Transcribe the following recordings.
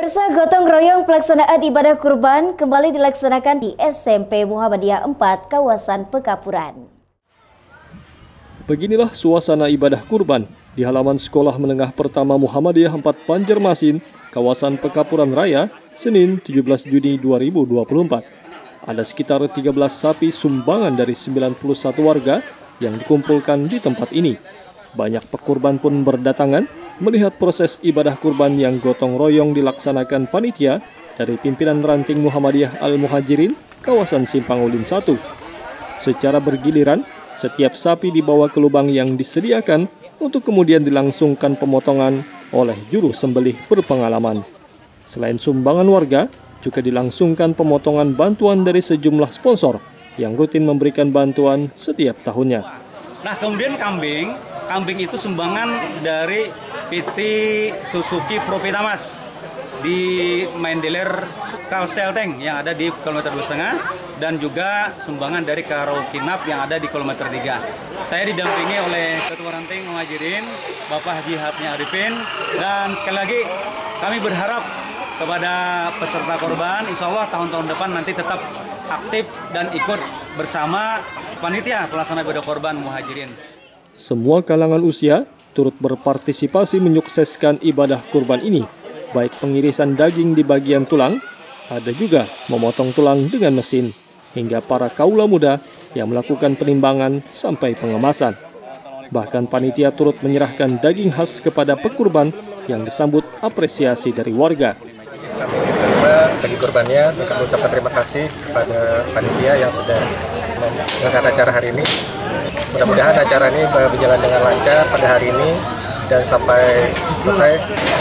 Pemirsa, gotong royong pelaksanaan ibadah kurban kembali dilaksanakan di SMP Muhammadiyah 4 kawasan Pekapuran. Beginilah suasana ibadah kurban di halaman Sekolah Menengah Pertama Muhammadiyah 4 Banjarmasin, kawasan Pekapuran Raya, Senin 17 Juni 2024. Ada sekitar 13 sapi sumbangan dari 91 warga yang dikumpulkan di tempat ini. Banyak pekurban pun berdatangan melihat proses ibadah kurban yang gotong royong dilaksanakan panitia dari pimpinan ranting Muhammadiyah Al-Muhajirin kawasan Simpang Ulin 1. Secara bergiliran, setiap sapi dibawa ke lubang yang disediakan untuk kemudian dilangsungkan pemotongan oleh juru sembelih berpengalaman. Selain sumbangan warga, juga dilangsungkan pemotongan bantuan dari sejumlah sponsor yang rutin memberikan bantuan setiap tahunnya. Nah, kemudian kambing itu sumbangan dari PT Suzuki Propitamas di main dealer Kalsel Tank yang ada di kilometer 2,5 dan juga sumbangan dari Karo Kinap yang ada di kilometer 3. Saya didampingi oleh Ketua Ranting Muhajirin, Bapak Haji Hatmi Arifin, dan sekali lagi kami berharap kepada peserta korban, insya Allah tahun-tahun depan nanti tetap aktif dan ikut bersama panitia pelaksana ibadah korban Muhajirin. Semua kalangan usia turut berpartisipasi menyukseskan ibadah kurban ini, baik pengirisan daging di bagian tulang, ada juga memotong tulang dengan mesin, hingga para kaula muda yang melakukan penimbangan sampai pengemasan. Bahkan panitia turut menyerahkan daging khas kepada pekurban yang disambut apresiasi dari warga. Kami menerima daging kurbannya dan kami ucapkan terima kasih kepada panitia yang sudah mengangkat acara hari ini. Mudah-mudahan acara ini berjalan dengan lancar pada hari ini dan sampai selesai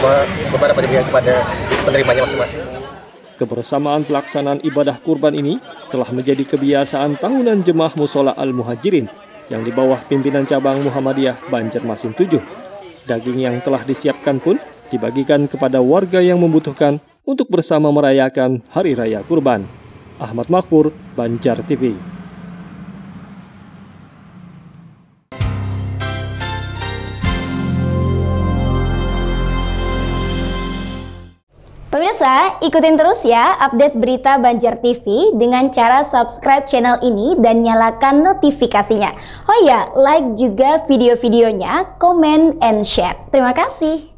beban dapat diberikan kepada penerimanya masing-masing. Kebersamaan pelaksanaan ibadah kurban ini telah menjadi kebiasaan tahunan jemaah Musola Al-Muhajirin yang di bawah pimpinan cabang Muhammadiyah Banjarmasin 7. Daging yang telah disiapkan pun dibagikan kepada warga yang membutuhkan untuk bersama merayakan Hari Raya Kurban. Ahmad Makmur, Banjar TV. Pemirsa, ikutin terus ya update berita Banjar TV dengan cara subscribe channel ini dan nyalakan notifikasinya. Oh ya, like juga video-videonya, comment and share. Terima kasih.